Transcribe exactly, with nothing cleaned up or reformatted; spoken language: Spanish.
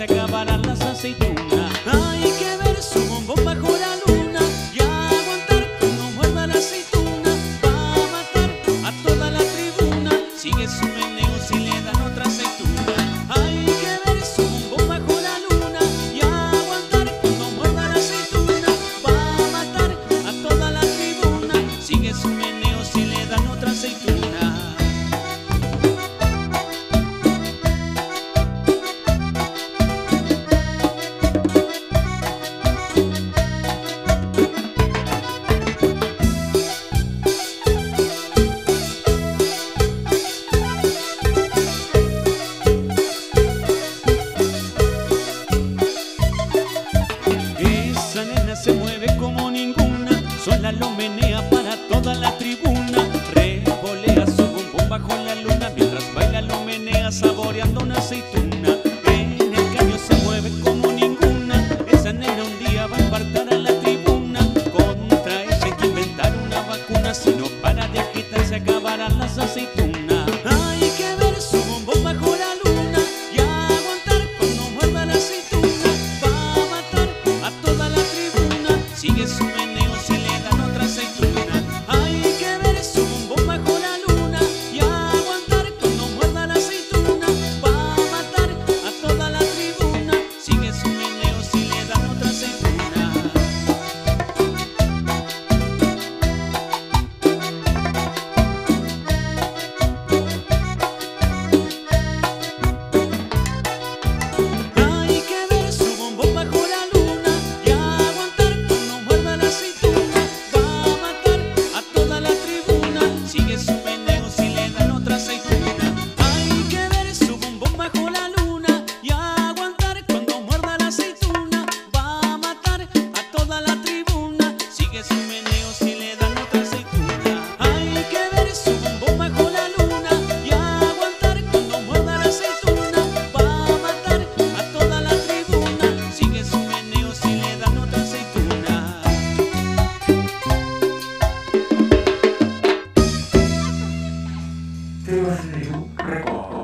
se acabarán las aceitunas. Hay que ver su bombón bajo la luna y aguantar cuando muerda la aceituna. Va a matar a toda la tribuna. Sigue su meneo si le dan otra aceituna. Hay que ver su bombón bajo la luna y aguantar cuando muerda la aceituna. Va a matar a toda la tribuna. Sigue su meneo si le dan otra aceituna. Se mueve como ninguna, sola lo menea para toda la tribuna. Revolea su bombón bajo la luna, mientras baila lo menea saboreando una aceituna. En el caño se mueve como ninguna, esa nena un día va a infartar a la tribuna. Contra ella hay que inventar una vacuna, si no para de agitar se acabarán las aceitunas. Hay que ver su bombón bajo la luna y aguantar cuando muerda la aceituna. Va a matar a toda la tribuna. Sigue su meneo si le dan otra aceituna. Hay que ver su bombón bajo la luna y aguantar cuando muerda la aceituna. Va a matar a toda la tribuna. Sigue su meneo si le dan otra aceituna. Hay que ver su bombón bajo la luna y aguantar cuando muerda la aceituna. Va a matar a toda la tribuna. Sigue su meneo si le dan otra aceituna. Hay que ver su bombón bajo la luna y aguantar cuando muerda la aceituna. Va a matar a toda la tribuna. Sigue su meneo si le dan otra aceituna. Hay que ver su bombón bajo la luna y aguantar cuando muerda la aceituna. Va a matar a toda la tribuna. Sigue su meneo si le dan otra aceituna. Teos Liu Record.